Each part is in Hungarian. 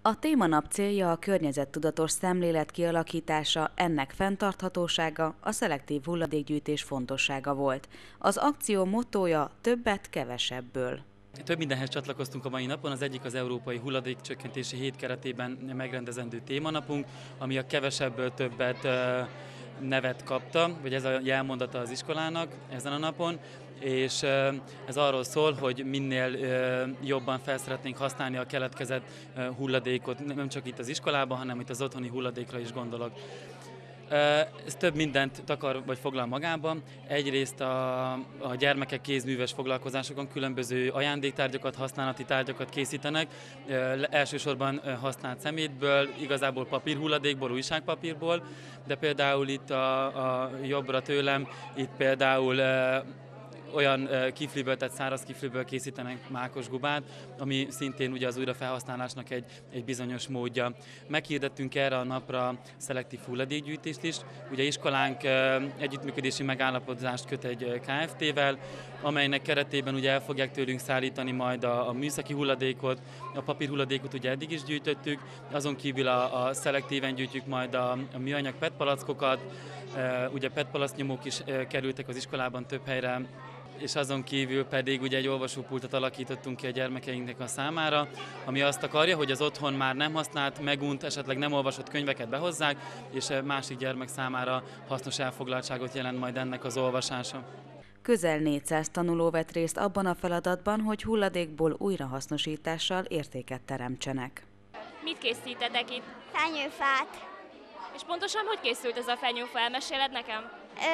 A témanap célja a környezettudatos szemlélet kialakítása, ennek fenntarthatósága, a szelektív hulladékgyűjtés fontossága volt. Az akció mottója többet kevesebből. Több mindenhez csatlakoztunk a mai napon, az egyik az Európai Hulladékcsökkentési Hét keretében megrendezendő témanapunk, ami a kevesebből többet nevet kapta, vagy ez a jelmondata az iskolának ezen a napon, és ez arról szól, hogy minél jobban fel szeretnénk használni a keletkezett hulladékot, nem csak itt az iskolában, hanem itt az otthoni hulladékra is gondolok. Ez több mindent takar vagy foglal magában. Egyrészt a gyermekek kézműves foglalkozásokon különböző ajándéktárgyakat, használati tárgyakat készítenek, elsősorban használt szemétből, igazából papírhulladékból, újságpapírból, de például itt a jobbra tőlem, itt például olyan kifliből, tehát száraz kifliből készítenek mákosgubát, ami szintén ugye az újrafelhasználásnak egy bizonyos módja. Meghirdettünk erre a napra szelektív hulladékgyűjtést is. Ugye iskolánk együttműködési megállapodást köt egy Kft-vel, amelynek keretében ugye el fogják tőlünk szállítani majd a műszaki hulladékot, a papírhulladékot ugye eddig is gyűjtöttük, azon kívül a szelektíven gyűjtjük majd a műanyag PET palackokat, ugye PET palacknyomók is kerültek az iskolában több helyre, és azon kívül pedig ugye egy olvasópultot alakítottunk ki a gyermekeinknek a számára, ami azt akarja, hogy az otthon már nem használt, megunt, esetleg nem olvasott könyveket behozzák, és másik gyermek számára hasznos elfoglaltságot jelent majd ennek az olvasása. Közel 400 tanuló vett részt abban a feladatban, hogy hulladékból újrahasznosítással értéket teremtsenek. Mit készítetek itt? Fenyőfát. És pontosan hogy készült ez a fenyőfa? Elmeséled nekem?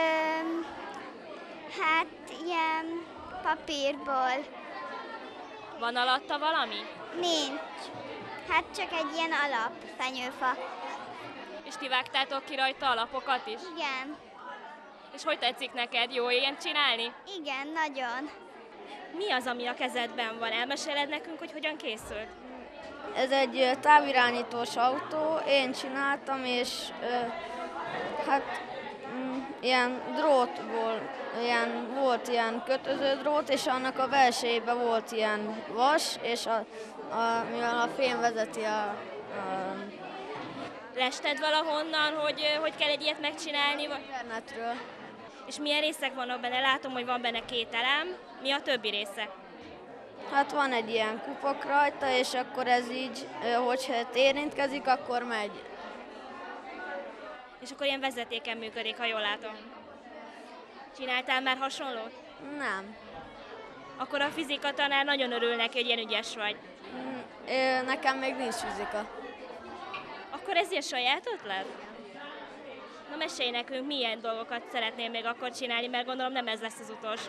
Hát ilyen papírból. Van alatta valami? Nincs. Hát csak egy ilyen alap fenyőfa. És ti vágtátok ki rajta alapokat is? Igen. És hogy tetszik neked? Jó ilyen csinálni? Igen, nagyon. Mi az, ami a kezedben van? Elmeséled nekünk, hogy hogyan készült? Ez egy távirányítós autó, én csináltam, és ilyen drótból, volt ilyen kötöző drót, és annak a belsejében volt ilyen vas, és mivel a fém vezeti a Lested valahonnan, hogy kell egy ilyet megcsinálni? internetről. És milyen részek vannak benne? Látom, hogy van benne 2 elem. Mi a többi része? Hát van egy ilyen kupak rajta, és akkor ez így, hogyha érintkezik, akkor megy. És akkor ilyen vezetéken működik, ha jól látom. Csináltál már hasonlót? Nem. Akkor a fizika tanár nagyon örül neki, hogy ilyen ügyes vagy. Nekem még nincs fizika. Akkor ez ilyen saját ötlet? Na mesélj nekünk, milyen dolgokat szeretnél még akkor csinálni, mert gondolom nem ez lesz az utolsó.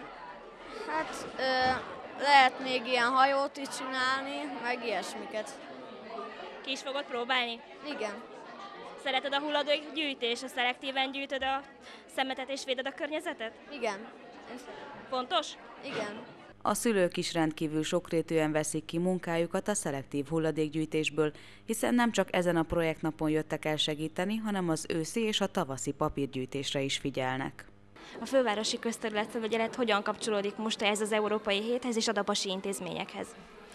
Hát lehet még ilyen hajót is csinálni, meg ilyesmiket. Ki is fogod próbálni? Igen. Szereted a hulladékgyűjtést, a szelektíven gyűjtöd a szemetet és véded a környezetet? Igen. Fontos? Igen. A szülők is rendkívül sokrétűen veszik ki munkájukat a szelektív hulladékgyűjtésből, hiszen nem csak ezen a projektnapon jöttek el segíteni, hanem az őszi és a tavaszi papírgyűjtésre is figyelnek. A fővárosi közterületfelügyelet hogyan kapcsolódik most ez az Európai Héthez és a dabasi intézményekhez?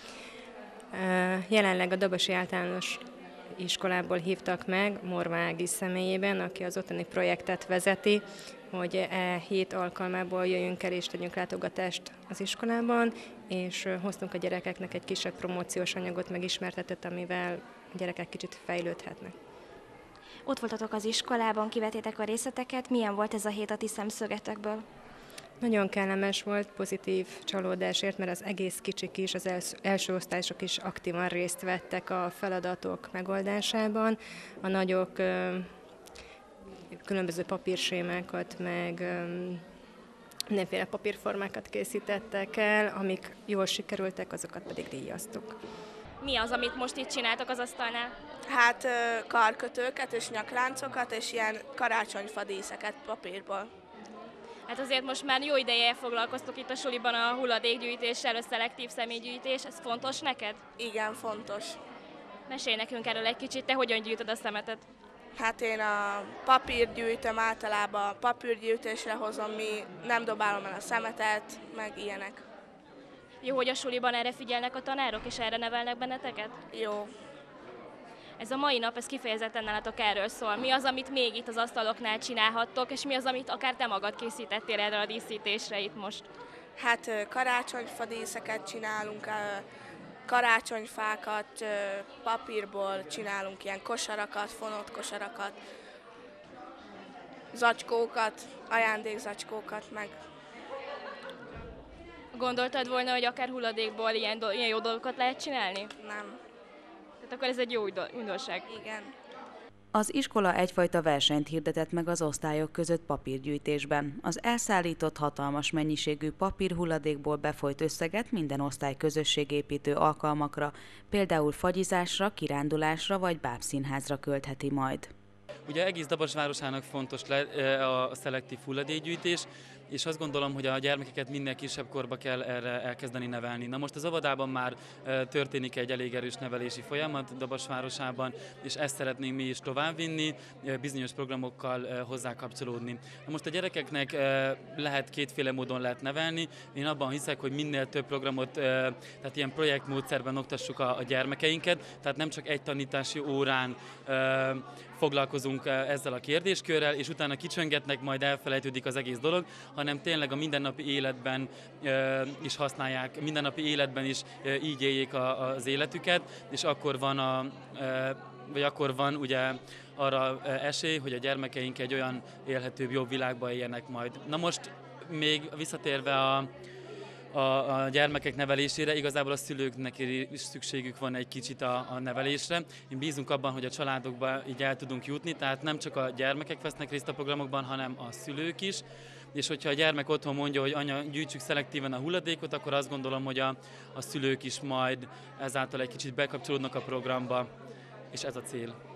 Jelenleg a Dabasi Általános Iskolából hívtak meg Morva Ági személyében, aki az ottani projektet vezeti, hogy hét alkalmából jöjjünk el és tegyünk látogatást az iskolában, és hoztunk a gyerekeknek egy kisebb promóciós anyagot, megismertetett, amivel a gyerekek kicsit fejlődhetnek. Ott voltatok az iskolában, kivettétek a részleteket. Milyen volt ez a hét a ti szemszögetekből? Nagyon kellemes volt, pozitív csalódásért, mert az egész kicsik is, az első osztályosok is aktívan részt vettek a feladatok megoldásában. A nagyok különböző papírsémákat, meg mindenféle papírformákat készítettek el, amik jól sikerültek, azokat pedig díjaztuk. Mi az, amit most itt csináltok az asztalnál? Hát karkötőket és nyakláncokat, és ilyen karácsonyfadíszeket papírból. Hát azért most már jó ideje foglalkoztok itt a suliban a hulladékgyűjtéssel, a szelektív személygyűjtés. Ez fontos neked? Igen, fontos. Mesélj nekünk erről egy kicsit, te hogyan gyűjtöd a szemetet? Hát én a papírt gyűjtöm, általában papírgyűjtésre hozom, mi nem dobálom el a szemetet, meg ilyenek. Jó, hogy a suliban erre figyelnek a tanárok, és erre nevelnek benneteket? Jó. Ez a mai nap, ez kifejezetten nálatok erről szól. Mi az, amit még itt az asztaloknál csinálhattok, és mi az, amit akár te magad készítettél erre a díszítésre itt most? Hát karácsonyfadíszeket csinálunk, karácsonyfákat, papírból csinálunk ilyen kosarakat, fonott kosarakat, zacskókat, ajándékzacskókat meg. Gondoltad volna, hogy akár hulladékból ilyen jó dolgokat lehet csinálni? Nem. Tehát akkor ez egy jó újdonság. Igen. Az iskola egyfajta versenyt hirdetett meg az osztályok között papírgyűjtésben. Az elszállított hatalmas mennyiségű papírhulladékból befolyt összeget minden osztály közösségépítő alkalmakra, például fagyizásra, kirándulásra vagy bábszínházra költheti majd. Ugye egész Dabas városának fontos a szelektív hulladékgyűjtés, és azt gondolom, hogy a gyermekeket minél kisebb korba kell erre elkezdeni nevelni. Na most az óvodában már történik egy elég erős nevelési folyamat Dabas városában, és ezt szeretnénk mi is továbbvinni, bizonyos programokkal hozzá kapcsolódni. Na most a gyerekeknek lehet kétféle módon lehet nevelni. Én abban hiszek, hogy minél több programot, tehát ilyen projektmódszerben oktassuk a gyermekeinket, tehát nem csak egy tanítási órán foglalkozunk ezzel a kérdéskörrel, és utána kicsöngetnek, majd elfelejtődik az egész dolog, hanem tényleg a mindennapi életben is használják, mindennapi életben is így éljék az életüket, és akkor van ugye arra esély, hogy a gyermekeink egy olyan élhetőbb, jobb világban éljenek majd. Na most még visszatérve a gyermekek nevelésére, igazából a szülőknek is szükségük van egy kicsit a nevelésre. Én bízunk abban, hogy a családokba így el tudunk jutni, tehát nem csak a gyermekek vesznek részt a programokban, hanem a szülők is. És hogyha a gyermek otthon mondja, hogy anya, gyűjtsük szelektíven a hulladékot, akkor azt gondolom, hogy a szülők is majd ezáltal egy kicsit bekapcsolódnak a programba, és ez a cél.